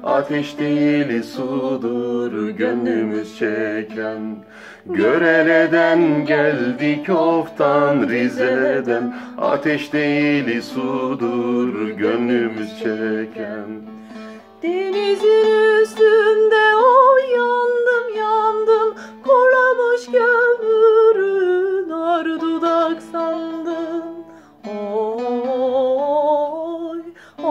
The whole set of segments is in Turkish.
ateş değil sudur gönlümüz çeken. Görele'den geldik oftan Rize'den, ateş değil sudur gönlümüz çeken. Denizin üstünde o yandım yandım, korlamış kömürü nar dudak sandım. Oy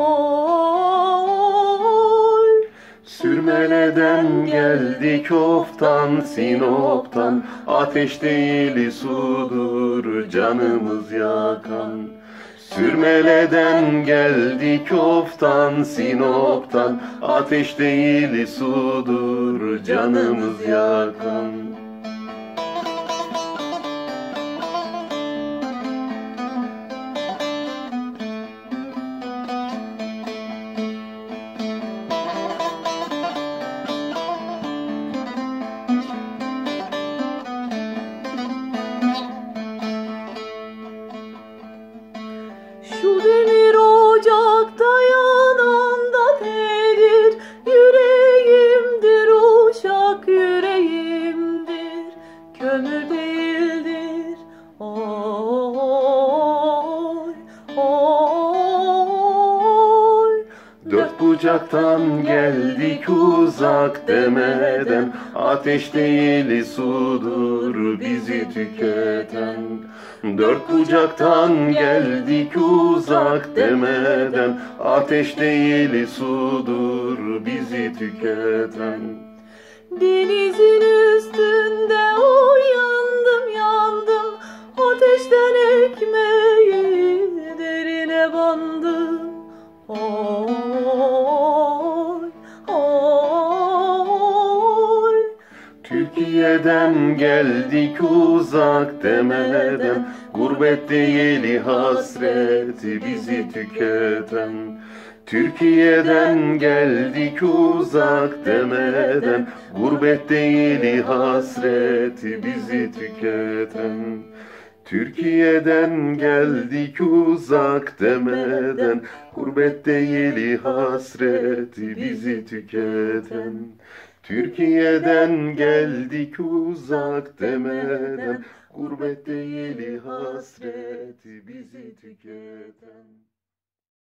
oy. Sürmele'den geldik oftan Sinop'tan, ateş değil sudur canımız yakan. Sürmele'den geldik oftan Sinop'tan, ateş değil sudur canımız yakan. Şu demir ocakta yanan da nedir? Yüreğimdir, uşak yüreğimdir, kömür değildir. Oy oy. Dört bucaktan geldik uzak demeden, ateş değil sudur bizi tüketen. Dört bucaktan geldik uzak demeden, ateş değil sudur bizi tüketen. Denizin üstünde o yandım yandım, ateşten ekmeği derine bandım. Oy oy. Türkiye'den geldik uzak demeden, gurbet değil hasret bizi tüketen. Türkiye'den geldik uzak demeden, gurbet değil hasret bizi tüketen. Türkiye'den geldik uzak demeden, gurbet değil hasret bizi tüketen. Türkiye'den geldik uzak demeden, gurbet değil hasret bizi tüketen.